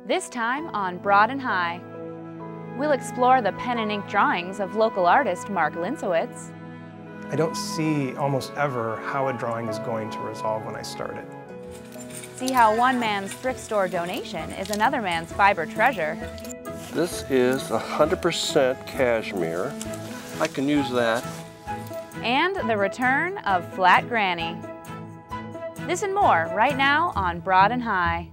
This time on Broad and High, we'll explore the pen and ink drawings of local artist Marc Lincewicz. I don't see almost ever how a drawing is going to resolve when I start it. See how one man's thrift store donation is another man's fiber treasure. This is 100% cashmere. I can use that. And the return of Flat Granny. This and more right now on Broad and High.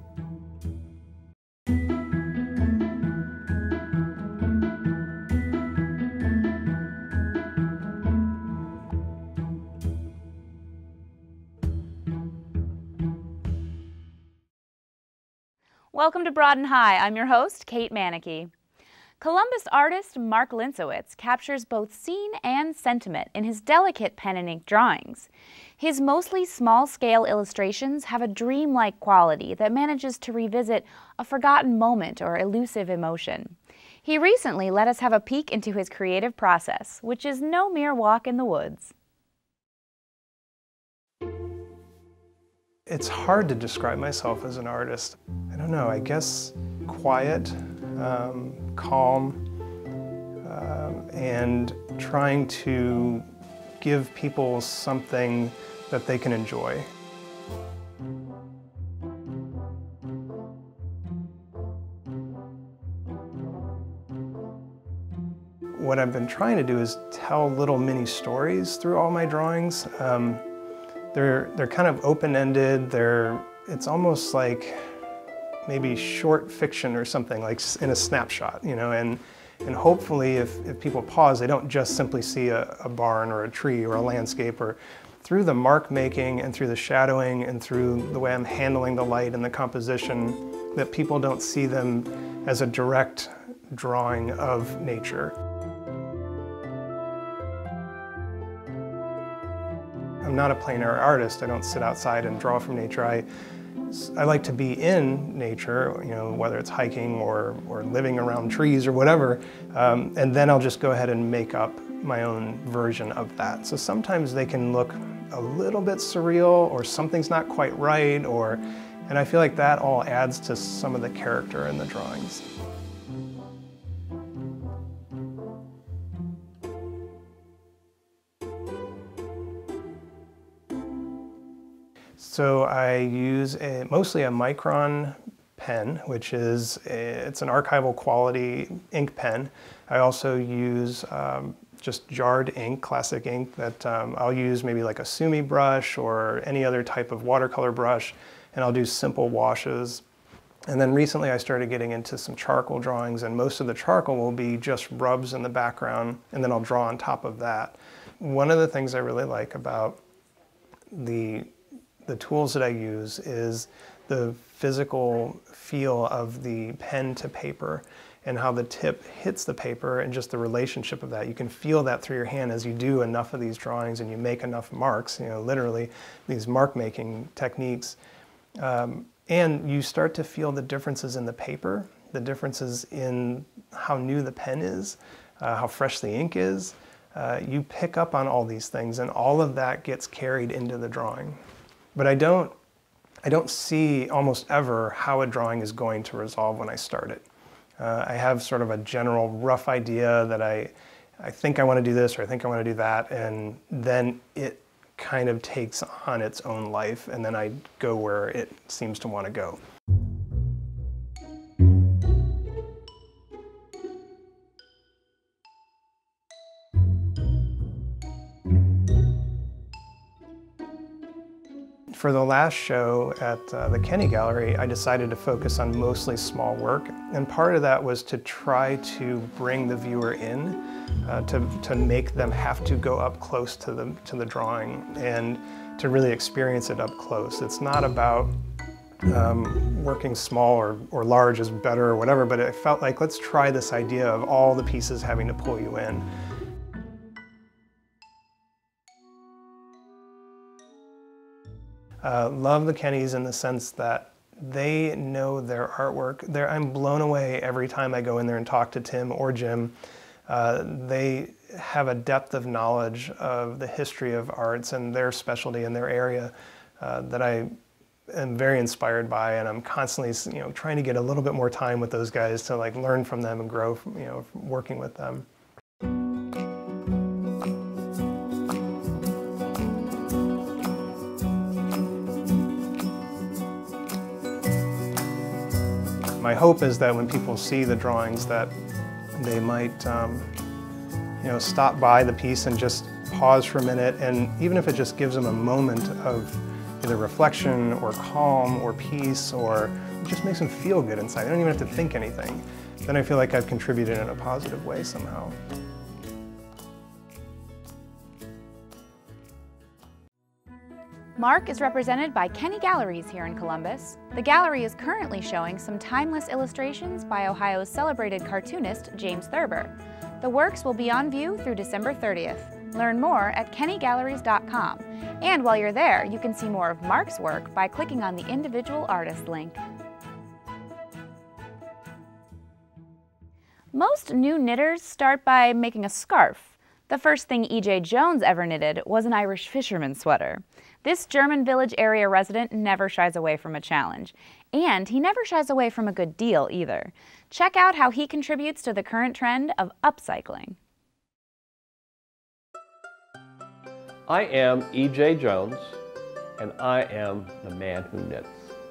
Welcome to Broad and High. I'm your host, Kate Manicky. Columbus artist Marc Lincewicz captures both scene and sentiment in his delicate pen and ink drawings. His mostly small-scale illustrations have a dreamlike quality that manages to revisit a forgotten moment or elusive emotion. He recently let us have a peek into his creative process, which is no mere walk in the woods. It's hard to describe myself as an artist. I don't know, I guess quiet, calm, and trying to give people something that they can enjoy. What I've been trying to do is tell little mini stories through all my drawings. They're kind of open-ended. It's almost like maybe short fiction or something, like in a snapshot, you know, and hopefully if people pause, they don't just simply see a barn or a tree or a landscape, or through the mark making and through the shadowing and through the way I'm handling the light and the composition, that people don't see them as a direct drawing of nature. I'm not a plein air artist. I don't sit outside and draw from nature. I like to be in nature, you know, whether it's hiking or living around trees or whatever, and then I'll just go ahead and make up my own version of that. So sometimes they can look a little bit surreal, or something's not quite right, and I feel like that all adds to some of the character in the drawings. So I use mostly a Micron pen, which is it's an archival quality ink pen. I also use just jarred ink, classic ink, that I'll use maybe like a sumi brush or any other type of watercolor brush, and I'll do simple washes. And then recently I started getting into some charcoal drawings, and most of the charcoal will be just rubs in the background, and then I'll draw on top of that. One of the things I really like about the tools that I use is the physical feel of the pen to paper and how the tip hits the paper, and just the relationship of that. You can feel that through your hand as you do enough of these drawings and you make enough marks, you know, literally these mark making techniques. And you start to feel the differences in the paper, the differences in how new the pen is, how fresh the ink is. You pick up on all these things, and all of that gets carried into the drawing. But I don't see almost ever how a drawing is going to resolve when I start it. I have sort of a general rough idea that I think I want to do this, or I think I want to do that, and then it kind of takes on its own life, and then I go where it seems to want to go. For the last show at the Kenny Gallery, I decided to focus on mostly small work, and part of that was to try to bring the viewer in, to make them have to go up close to the drawing and to really experience it up close. It's not about working small or large is better or whatever, but it felt like, let's try this idea of all the pieces having to pull you in. Love the Kennys in the sense that they know their artwork. I'm blown away every time I go in there and talk to Tim or Jim. They have a depth of knowledge of the history of arts and their specialty in their area that I am very inspired by, and I'm constantly, trying to get a little bit more time with those guys to like learn from them and grow, from working with them. My hope is that when people see the drawings that they might stop by the piece and just pause for a minute, and even if it just gives them a moment of either reflection or calm or peace, or it just makes them feel good inside. They don't even have to think anything. Then I feel like I've contributed in a positive way somehow. Marc is represented by Kenny Galleries here in Columbus. The gallery is currently showing some timeless illustrations by Ohio's celebrated cartoonist James Thurber. The works will be on view through December 30th. Learn more at kennygalleries.com. And while you're there, you can see more of Marc's work by clicking on the individual artist link. Most new knitters start by making a scarf. The first thing E.J. Jones ever knitted was an Irish fisherman sweater. This German village area resident never shies away from a challenge. And he never shies away from a good deal either. Check out how he contributes to the current trend of upcycling. I am E.J. Jones, and I am the man who knits.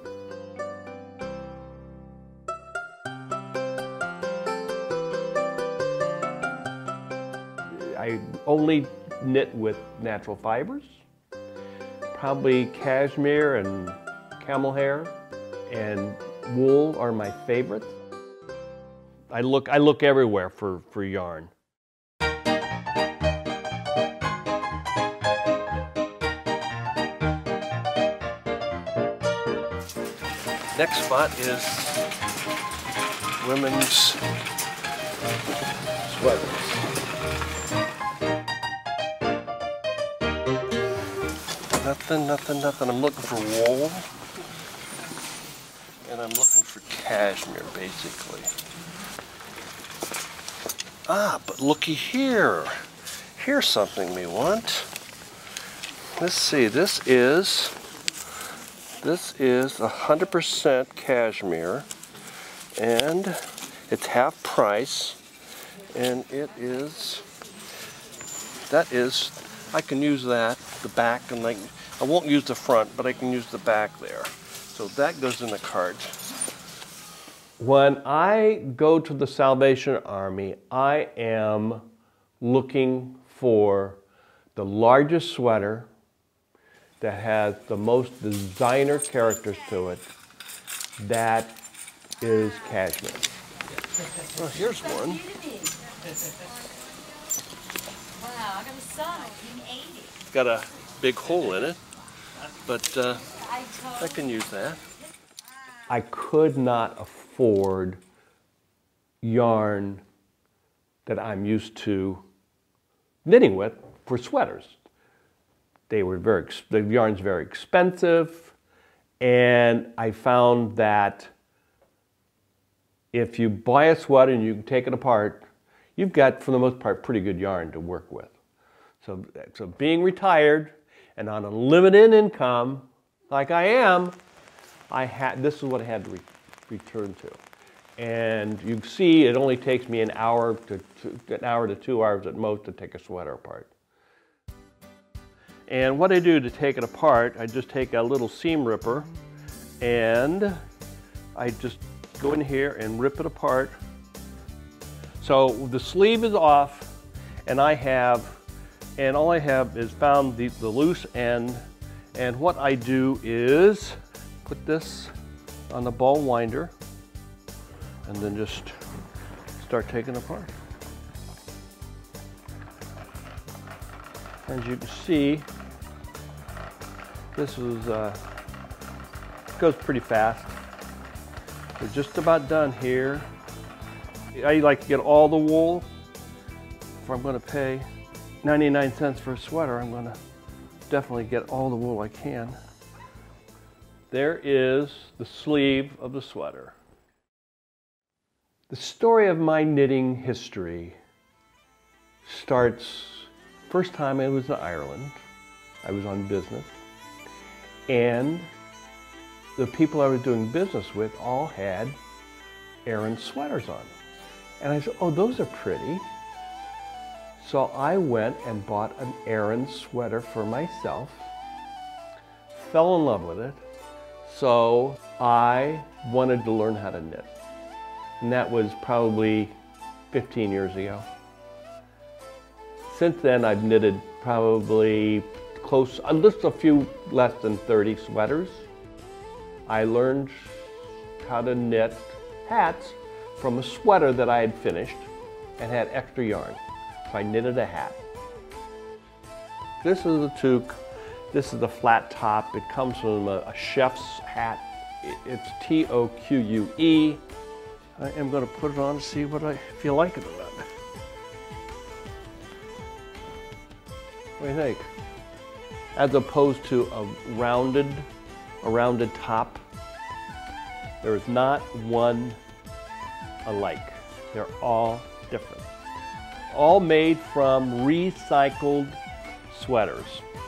I only knit with natural fibers, probably cashmere and camel hair, and wool are my favorites. I look everywhere for yarn. Next spot is women's sweaters. Nothing. I'm looking for wool, and I'm looking for cashmere, basically. But looky here. Here's something we want. Let's see, this is 100% cashmere, and it's half price, and I can use that, the back, and I won't use the front, but I can use the back there. So that goes in the cart. When I go to the Salvation Army, I am looking for the largest sweater that has the most designer characters to it. That is cashmere. Well, here's one. Wow, I got a son, 1980. It's got a big hole in it, but I can use that. I could not afford yarn that I'm used to knitting with for sweaters. The yarn's very expensive, and I found that if you buy a sweater and you can take it apart, you've got, for the most part, pretty good yarn to work with. So being retired and on a limited income, like I am, this is what I had to return to. And you see, it only takes me an hour to 2 hours at most to take a sweater apart. And what I do to take it apart, I just take a little seam ripper and I just go in here and rip it apart. So the sleeve is off, and all I have is found the loose end. And what I do is put this on the ball winder and then just start taking it apart. As you can see, this goes pretty fast. We're just about done here. I like to get all the wool. If I'm going to pay 99 cents for a sweater, I'm going to definitely get all the wool I can. There is the sleeve of the sweater. The story of my knitting history starts, first time I was in Ireland. I was on business, and the people I was doing business with all had Aran sweaters on. And I said, oh, those are pretty. So I went and bought an Aran sweater for myself, fell in love with it. So I wanted to learn how to knit. And that was probably 15 years ago. Since then, I've knitted probably just a few less than 30 sweaters. I learned how to knit hats from a sweater that I had finished and had extra yarn. So I knitted a hat. This is a toque. This is the flat top. It comes from a chef's hat. It's T-O-Q-U-E. I am going to put it on to see what I feel like it or not. What do you think? As opposed to a rounded top, there is not one alike. They're all different. All made from recycled sweaters.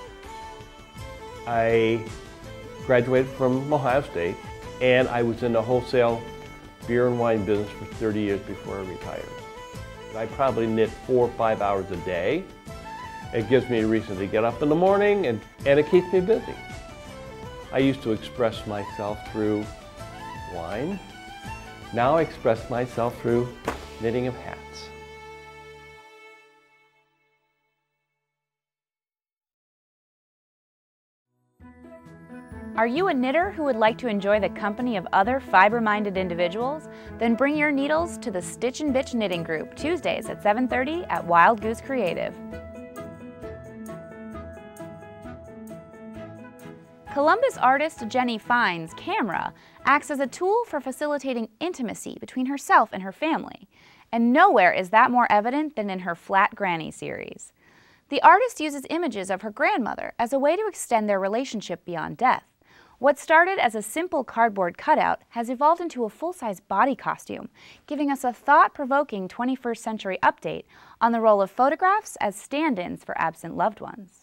I graduated from Ohio State, and I was in the wholesale beer and wine business for 30 years before I retired. I probably knit 4 or 5 hours a day. It gives me a reason to get up in the morning, and it keeps me busy. I used to express myself through wine. Now I express myself through knitting of hats. Are you a knitter who would like to enjoy the company of other fiber-minded individuals? Then bring your needles to the Stitch and Bitch Knitting Group, Tuesdays at 7:30 at Wild Goose Creative. Columbus artist Jenny Fine's camera acts as a tool for facilitating intimacy between herself and her family, and nowhere is that more evident than in her Flat Granny series. The artist uses images of her grandmother as a way to extend their relationship beyond death. What started as a simple cardboard cutout has evolved into a full-size body costume, giving us a thought-provoking 21st century update on the role of photographs as stand-ins for absent loved ones.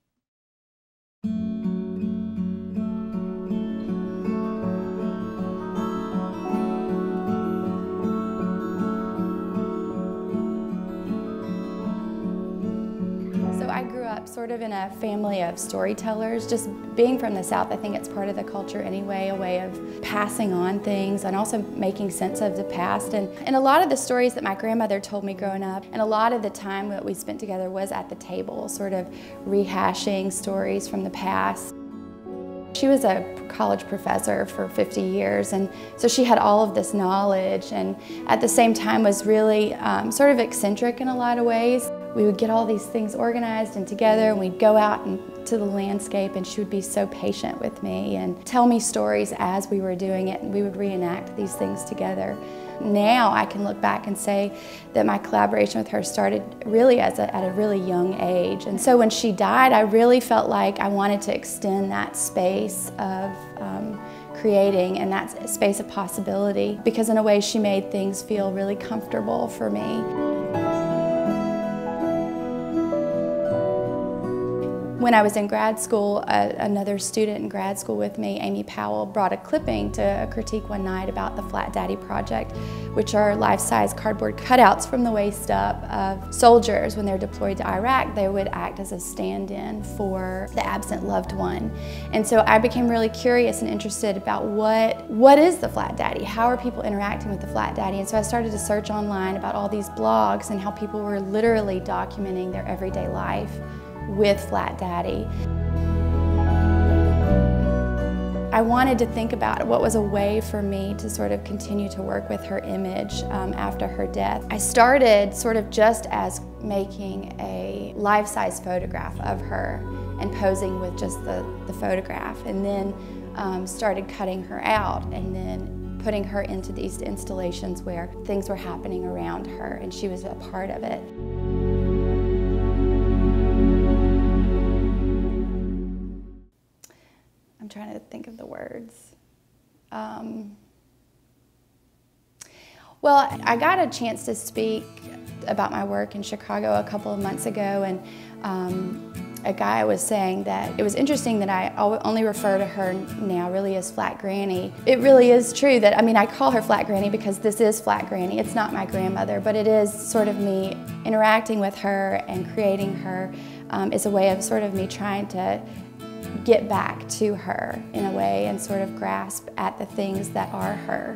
I grew up sort of in a family of storytellers. Just being from the South, I think it's part of the culture anyway, a way of passing on things and also making sense of the past. And a lot of the stories that my grandmother told me growing up, and a lot of the time that we spent together was at the table, sort of rehashing stories from the past. She was a college professor for 50 years, and so she had all of this knowledge, and at the same time was really sort of eccentric in a lot of ways. We would get all these things organized and together, and we'd go out into the landscape, and she would be so patient with me and tell me stories as we were doing it, and we would reenact these things together. Now I can look back and say that my collaboration with her started really at a really young age. And so when she died, I really felt like I wanted to extend that space of creating and that space of possibility, because in a way she made things feel really comfortable for me. When I was in grad school, another student in grad school with me, Amy Powell, brought a clipping to a critique one night about the Flat Daddy Project, which are life-size cardboard cutouts from the waist up of soldiers. When they're deployed to Iraq, they would act as a stand-in for the absent loved one. And so I became really curious and interested about what is the Flat Daddy? How are people interacting with the Flat Daddy? And so I started to search online about all these blogs and how people were literally documenting their everyday life with Flat Daddy. I wanted to think about what was a way for me to sort of continue to work with her image after her death. I started sort of just as making a life-size photograph of her and posing with just the photograph, and then started cutting her out and then putting her into these installations where things were happening around her and she was a part of it. I'm trying to think of the words. Well, I got a chance to speak about my work in Chicago a couple of months ago, and A guy was saying that it was interesting that I only refer to her now really as Flat Granny. It really is true that, I mean, I call her Flat Granny because this is Flat Granny. It's not my grandmother, but it is sort of me interacting with her and creating her is a way of sort of me trying to get back to her in a way and sort of grasp at the things that are her.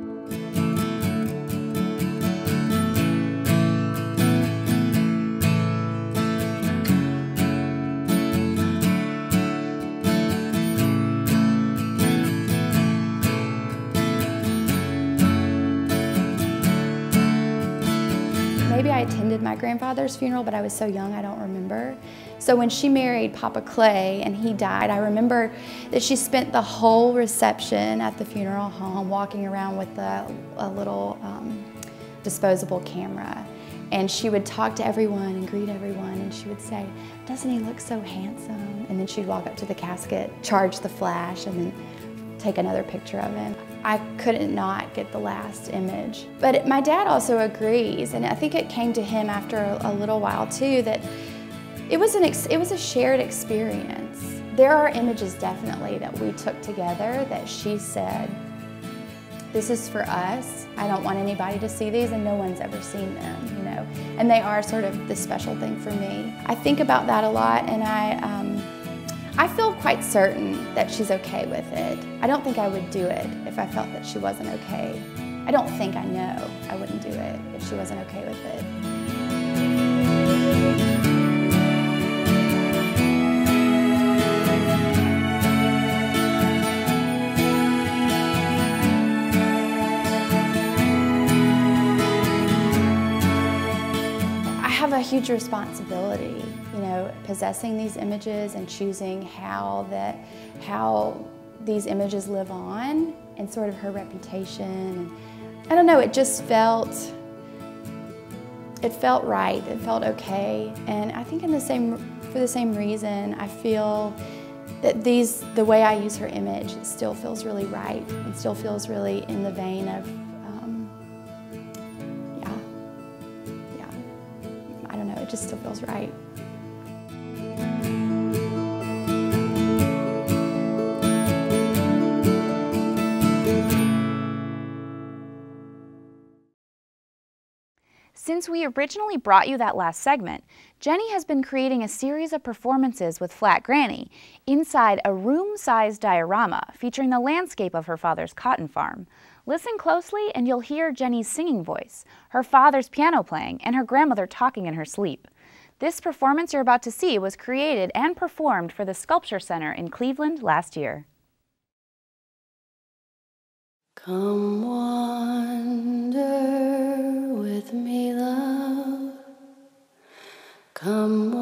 Maybe I attended my grandfather's funeral, but I was so young I don't remember. So when she married Papa Clay and he died, I remember that she spent the whole reception at the funeral home walking around with a little disposable camera. And she would talk to everyone and greet everyone, and she would say, "Doesn't he look so handsome?" And then she'd walk up to the casket, charge the flash, and then take another picture of him. I couldn't not get the last image. But my dad also agrees, and I think it came to him after a little while too, that it was a shared experience. There are images definitely that we took together that she said, "This is for us. I don't want anybody to see these, and no one's ever seen them," you know. And they are sort of the special thing for me. I think about that a lot, and I feel quite certain that she's okay with it. I don't think I would do it if I felt that she wasn't okay. I don't think, I know I wouldn't do it if she wasn't okay with it. I have a huge responsibility, you know, possessing these images and choosing how these images live on and sort of her reputation. And I don't know, it just felt right, it felt okay. And I think for the same reason, I feel that the way I use her image still feels really right and still feels really in the vein of, I don't know, it just still feels right. Since we originally brought you that last segment, Jenny has been creating a series of performances with Flat Granny inside a room-sized diorama featuring the landscape of her father's cotton farm. Listen closely and you'll hear Jenny's singing voice, her father's piano playing, and her grandmother talking in her sleep. This performance you're about to see was created and performed for the Sculpture Center in Cleveland last year. Come wander with me, love. Come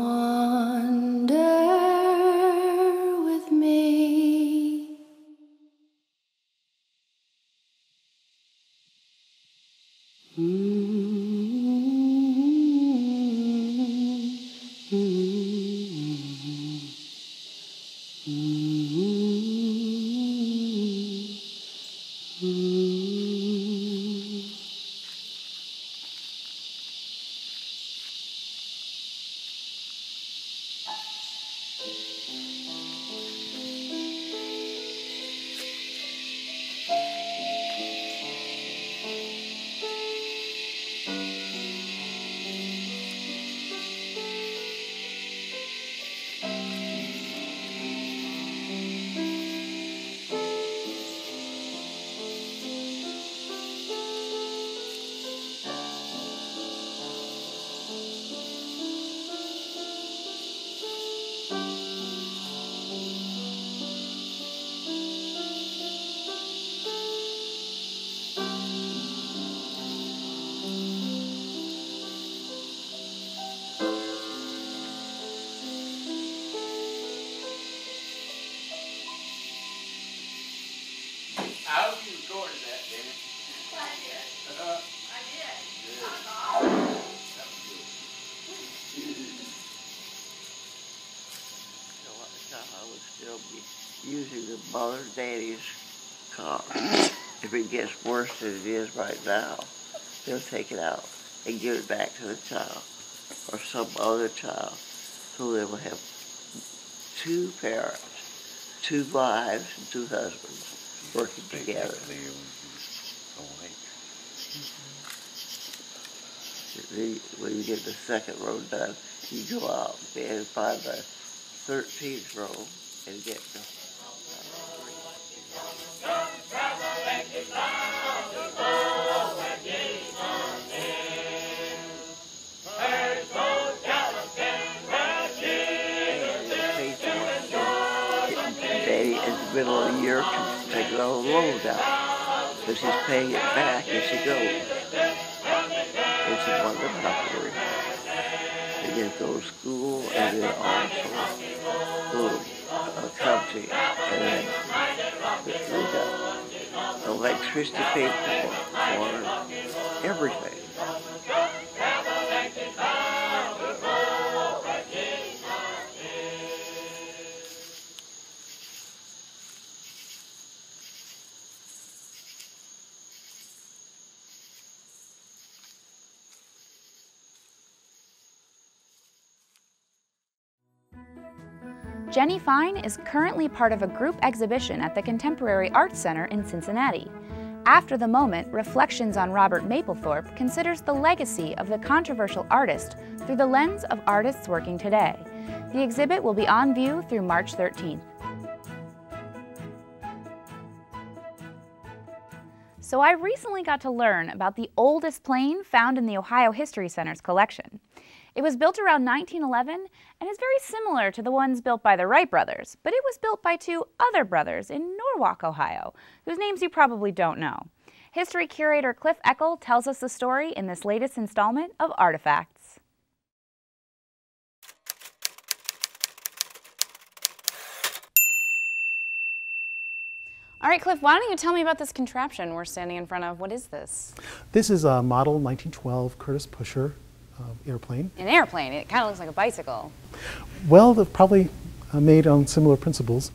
wander with me. I hope you recorded that, Danny. I did. I did. Good. That was awesome. That was good. So at the time I would still be using the mother daddy's car. If it gets worse than it is right now, they'll take it out and give it back to the child or some other child. So So they will have 2 parents, 2 wives, and 2 husbands working together. When you get the second row done, you go out and find the 13th row and get the Daddy in the middle of the year to take all the loans out because he's paying it back as he goes. It's a wonderful story. And then go to school and then also go to country and then we got electricity paid for everything. Jenny Fine is currently part of a group exhibition at the Contemporary Arts Center in Cincinnati. After the Moment, Reflections on Robert Mapplethorpe considers the legacy of the controversial artist through the lens of artists working today. The exhibit will be on view through March 13th. So I recently got to learn about the oldest plane found in the Ohio History Center's collection. It was built around 1911 and is very similar to the ones built by the Wright brothers, but it was built by 2 other brothers in Norwalk, Ohio, whose names you probably don't know. History curator Cliff Eckel tells us the story in this latest installment of Artifacts. All right, Cliff, why don't you tell me about this contraption we're standing in front of? What is this? This is a model 1912 Curtiss Pusher airplane. An airplane. It kind of looks like a bicycle. Well, they're probably made on similar principles.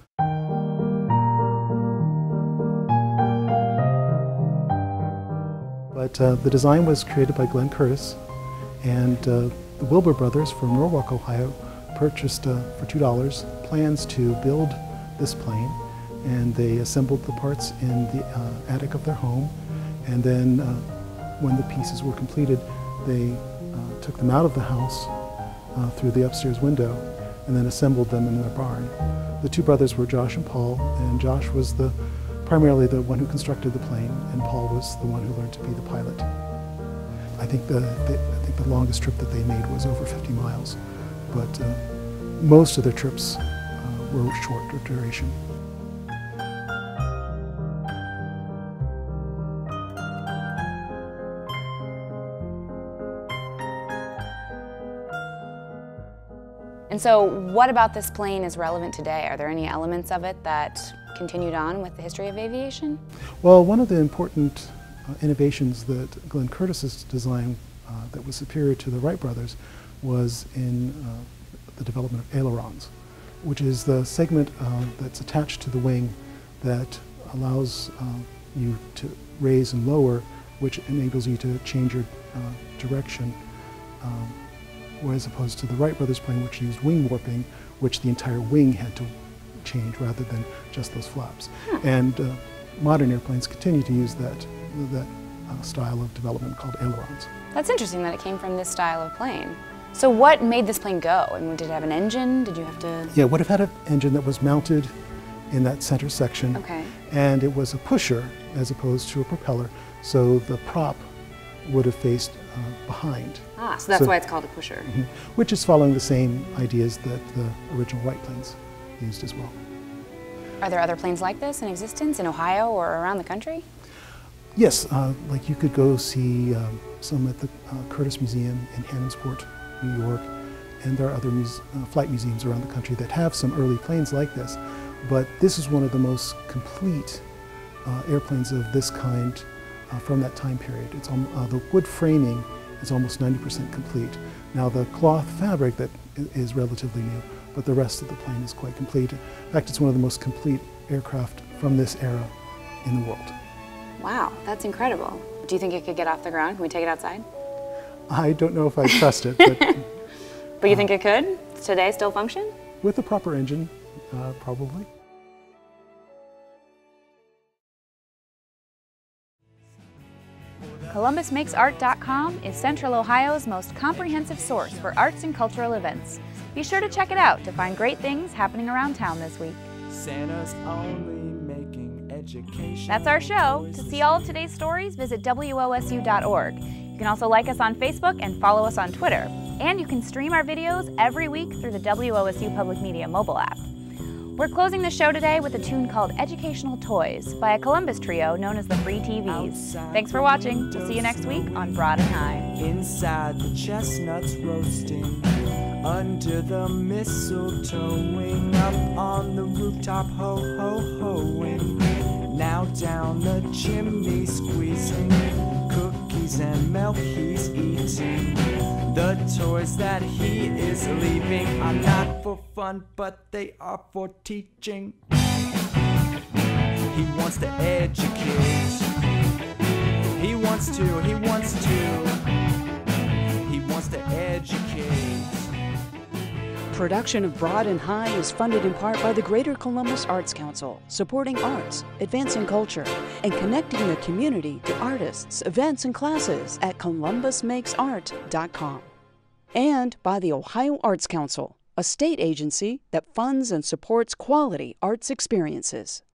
But the design was created by Glenn Curtiss, and the Wilbur brothers from Norwalk, Ohio, purchased for $2 plans to build this plane, and they assembled the parts in the attic of their home, and then when the pieces were completed, they took them out of the house through the upstairs window and then assembled them in their barn. The 2 brothers were Josh and Paul, and Josh was primarily the one who constructed the plane, and Paul was the one who learned to be the pilot. I think the longest trip that they made was over 50 miles, but most of their trips were short duration. And so what about this plane is relevant today? Are there any elements of it that continued on with the history of aviation? Well, one of the important innovations that Glenn Curtiss's design that was superior to the Wright brothers was in the development of ailerons, which is the segment that's attached to the wing that allows you to raise and lower, which enables you to change your direction. As opposed to the Wright brothers plane, which used wing warping, which the entire wing had to change rather than just those flaps. And modern airplanes continue to use that style of development called ailerons. That's interesting that it came from this style of plane. So what made this plane go? I mean, did it have an engine? Did you have to... Yeah, it would have had an engine that was mounted in that center section. Okay. And it was a pusher as opposed to a propeller, so the prop would have faced behind. Ah, so that's why it's called a pusher. Mm-hmm. Which is following the same ideas that the original Wright planes used as well. Are there other planes like this in existence in Ohio or around the country? Yes, like you could go see some at the Curtiss Museum in Hammondsport, New York, and there are other flight museums around the country that have some early planes like this. But this is one of the most complete airplanes of this kind from that time period. It's the wood framing is almost 90% complete. Now the cloth fabric that is relatively new, but the rest of the plane is quite complete. In fact, it's one of the most complete aircraft from this era in the world. Wow, that's incredible. Do you think it could get off the ground? Can we take it outside? I don't know if I trust it, but... But you think it could? today still function? With the proper engine, probably. ColumbusMakesArt.com is Central Ohio's most comprehensive source for arts and cultural events. Be sure to check it out to find great things happening around town this week. Santa's only making education. That's our show. To see all of today's stories, visit WOSU.org. You can also like us on Facebook and follow us on Twitter. And you can stream our videos every week through the WOSU Public Media mobile app. We're closing the show today with a tune called Educational Toys by a Columbus trio known as the Free TVs. Thanks for watching. We'll see you next week on Broad and High. Inside the chestnuts roasting, under the mistletoeing, up on the rooftop ho-ho-hoing, now down the chimney squeezing, cookies and milk he's eating. The toys that he is leaving are not for fun, but they are for teaching. He wants to educate. He wants to educate. Production of Broad and High is funded in part by the Greater Columbus Arts Council, supporting arts, advancing culture, and connecting the community to artists, events, and classes at columbusmakesart.com. And by the Ohio Arts Council, a state agency that funds and supports quality arts experiences.